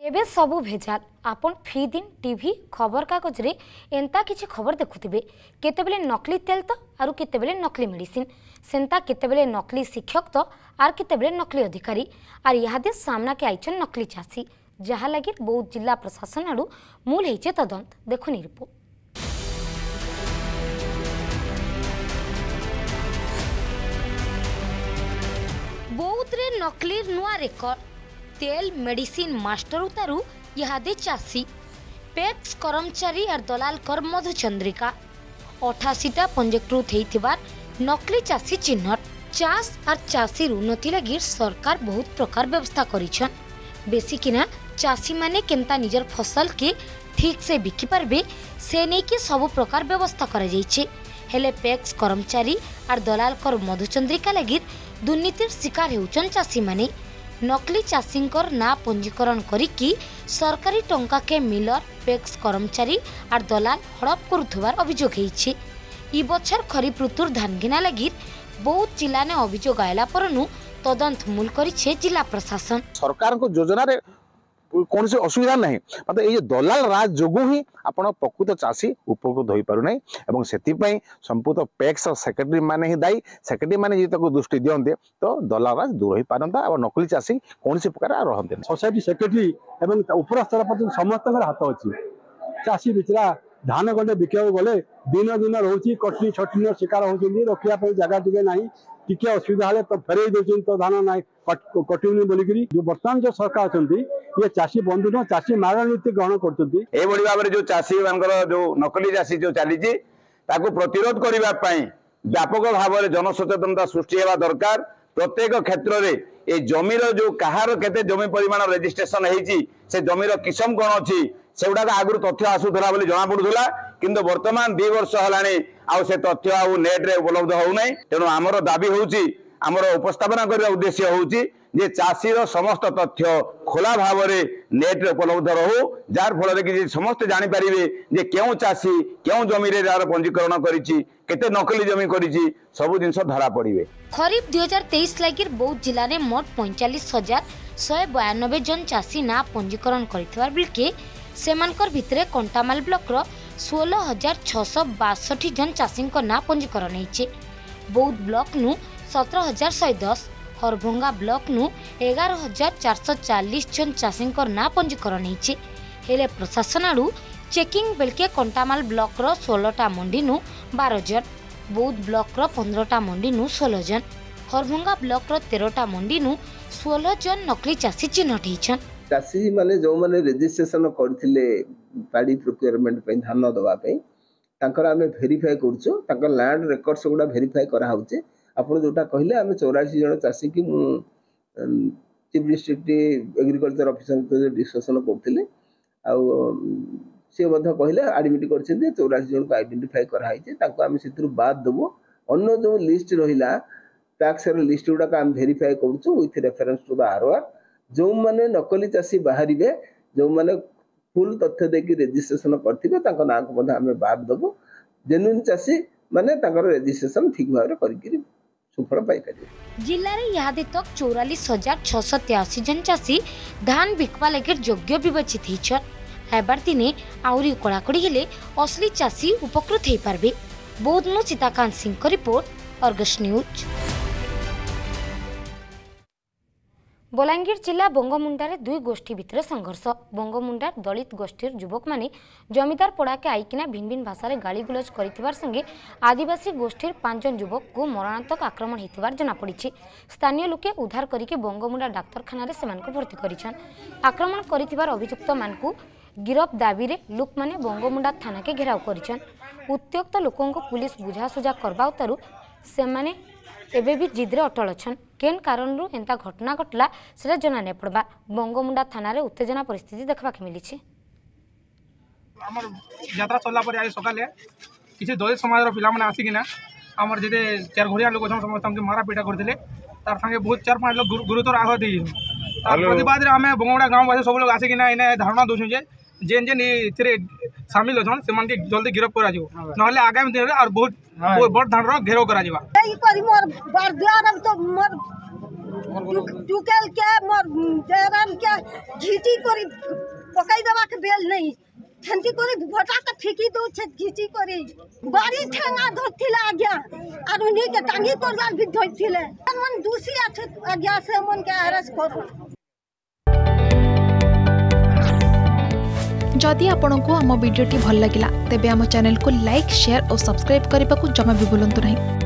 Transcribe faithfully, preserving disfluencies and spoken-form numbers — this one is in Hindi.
एबे सबू भेजाल आपन फी दिन टीवी खबर कागज रे एंता किछि खबर देखुथिबे केतेबेले नकली तेल तो आरु केतेबेले नकली मेडिसिन सेंता केतेबेले नकली शिक्षक तो आर केतेबेले नकली अधिकारी आर इहादे सामना के आइछन नकली चासी जहा लगी बौद्ध जिला प्रशासन आडू मूल हेचे तदंत देखुनी रिपोर्ट। बौद्ध रे नकली नुआ रेकर्ड तेल मेडिसिन मास्टर उतारू इहादे चासी पैक्स कर्मचारी और दलाल कर मधुचंद्रिका अठाशीटा पंजीकृत होइथिबार नकली चासी चिन्हट चाष और चाषी उन्नति लगी सरकार बहुत प्रकार व्यवस्था करिछन बेसी किना चाषी माने केंता निजर फसल के ठीक से बिकी पारबे से नहीं कि सब प्रकार व्यवस्था करा जाइछे हेले पैक्स कर्मचारी और दलाल कर मधुचंद्रिका लगी दुर्नीतिर शिकार होउछन चाषी माने नकली चाषींकर ना पंजीकरण करिकी सरकारी टंका के मिलर पैक्स कर्मचारी और दलाल हड़प करुथबार अभियोग होइछे। ई बछर खरीफ ऋतुर धान घिना लगी बौद्ध जिला ने अभियोग आयला परनु तदंत मूल करिछे जिला प्रशासन। सरकार को योजना रे कौन से असुविधा नहीं मतलब ये दलाल राज जोगु ही आपण प्रकृत चाषी उपकृत हो पारु नहीं एवं सेतिपई संपूर्ण पैक्स सेक्रेटरी माने ही दायी सेक्रेटरी माने जी तक दृष्टि दियंते तो दलाल राज दूर हो पारंता और नकली चाषी कौन से प्रकार रहंते सोसाइटी सेक्रेटरी एवं ऊपर स्तर पर समस्त हाथ अच्छी चाषी बिचरा धान गंडे बिका गले दिन दिन रोची कटनी छटनी शिकार होती रखा जगह टे ना टी असुविधा है तो फेरे दौरान तो धान ना कटुनी बोलिकी जो बर्तमान जो सरकार अच्छा ये चाषी बंधु न चाषी मारण नीति ग्रहण कर भाव जो चाषी मान जो नकली चाषी जो चली प्रतिरोध करने व्यापक भाव में जनसचेतनता सृष्टि होगा दरकार प्रत्येक क्षेत्र में ये जमीर जो कहार केते जमी परिमाण रेजिस्ट्रेशन होती से जमीर किसम कौन अच्छी से गुड़ाक आगु तथ्य आसूला जना पड़ूला किंतु वर्तमान दी वर्ष है आउ से तथ्य आउ नेट रे उपलब्ध होना तेणु आमर दाबी होउची आमर उपस्थापना करने उद्देश्य होउची जे चाषीर समस्त तथ्य खोला भाव में नेट रे उपलब्ध रहू जार फल कि समस्त जापर जे क्यों चाषी क्यों जमी जार पंजीकरण करते नकली जमी कर सब जिन धरा पड़े। खरीफ दुई हजार तेईस लगी बौद्ध जिले में मोट पैंचाश हजार शहे बयानबे जन चाषी ना पंजीकरण कर सेमानकर भितरे कंटामाल ब्लॉक रो सोलह हजार छःश बासठ जन चाषी ना पंजीकरण होइछे बौद्ध ब्लॉक नु सत्रह हजार शहे दस हरभंगा ब्लॉक नु एगार हजार चार सौ चालीस जन चाषी ना पंजीकरण होइछे हेले प्रशासन आडू चेकिंग बेलके कंटामाल ब्लॉक रो सोलहटा मंडी नु बारह जन बौद्ध ब्लॉक रो पंद्रहटा मंडी नु सोलह जन हरभंगा ब्लॉक रो तेरहटा मंडी नु सोलह जन नकली चाषी चिन्हट होइछन। चाषी माने जो माने रेजिस्ट्रेशन करथिले पाड़ी प्रोक्योरमेंट पे धान दवा पे तांकर आमे वेरीफाई करछु तांकर लैंड रिकॉर्ड्स गुडा वेरीफाई करा होचे आपण जोटा कहले आमे चौरासी जन चाषी की मु चीफ डिस्ट्रिक्ट एग्रीकल्चर ऑफिसर तो डिस्कशन करथिले आ से बधा कहले एडमिट करछिन चौरासी जन को आइडेंटिफाई करा हाइचे तांको आमे सितरु बाद देबो अन्य जो लिस्ट रहिला टैक्स रे लिस्ट गुडा आमे वेरीफाई करछु with reference to the R O R नकली चाषी बाहर जो माने फुल तथ्य देखिए रेजिस्ट्रेशन करथिबे तांको नाम को बधा हमें बाद दबो जेन्युइन चाषी माने तांकर रेजिस्ट्रेशन ठीक भाव रे करिकरी सुफल पाई करिवे। जिल्ला रे यादे तक चौवालीस हजार छः सौ तिरासी जन चाषी धान बिकवा लगे योग्य विवेचित होइछन एबार दिने आउरी कड़ाकड़ी हेले असली चाषी उपकृत हो पारबे। बौद्ध नु सीताकांत सिंह को रिपोर्ट अर्गस न्यूज। बलांगीर जिला बंगमुंडारे दुई गोष्ठी भितर संघर्ष बंगमुंडार दलित गोष्ठीर युवक माने जमीदार पड़ा के आईकिना भिन्न भिन्न भाषा गाली गुलज करिथिबार संगे आदिवासी गोष्ठीर पांच जन युवक को मरणांतक आक्रमण होइथिबार जना पड़िछि। स्थानीय लोके उद्धार करिके बंगमुंडा डाक्तरखाना रे सेमानक भर्ती करिछन। आक्रमण करिथिबार अभियुक्त मानकु गिरफ दाबी रे लोक माने बंगमुंडा थाना के घेराव करिछन। उत्त्यक्त लोकंको पुलिस बुझासुझा करबा उतारू सेमाने एबे भी जिद्रे अटल अछन केन कारण रु एंता घटना घटला से जना ने पड़बा बंगमुंडा थाना रे उत्तेजना परिस्थिति देखबा के मिली छे। हमर यात्रा चलला पर आज सकाले किछि दलित समाज रो पिला माने आसी किना हमर जेते चार घोड़िया लोक छन समस्त हमके मारा पीटा करथिले तार संगे बहुत चार पांच लोग गुरुतर आहत दै तार प्रतिवाद रे हमें बंगमुंडा गांव वासी सब लोग आसी किना इने धारणा दोछु जे जेन जेन इथिरे शामिल अछन से मन के जल्दी गिरफ्त करा जिवो नहले आगामी दिन रे और बहुत बहुत बड़ धारण घेराव करा जिवो एई करी मोर बार दियार तो मोर टुकेल के मोर जयराम के घीची करी पकाई देवा के बेल नहीं ठंडी करी भोटा के फेंकी दो छे घीची करी बड़ी ठेंगा धोथिले आज्ञा और उन्हीं के टांगी तोरगाल भी धोथिले मन दूसरी আছে आज्ञा से मन के अरेस्ट करो। जदि आपंक आम भिडी भल लगा तेब आम चैनल को लाइक शेयर और सब्सक्राइब करने को जमा भी भूलु नहीं।